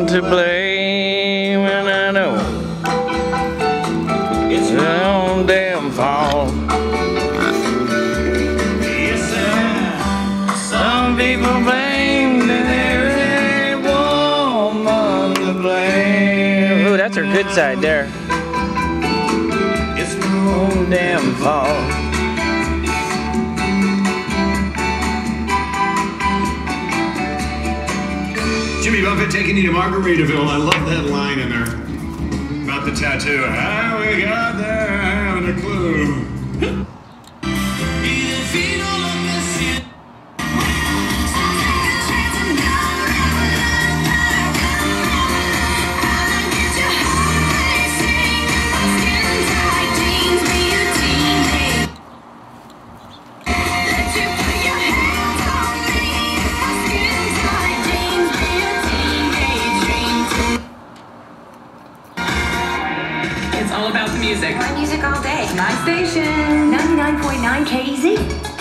one to blame, and I know it's my own damn fault. Yes, sir. Some people blame that there ain't woman to blame. Ooh, that's her good side there. It's my own damn fault. Jimmy Buffett taking you to Margaritaville. I love that line in there about the tattoo. How we got there, I haven't a clue. It's all about the music. Play music all day. My station. 99.9 KZ.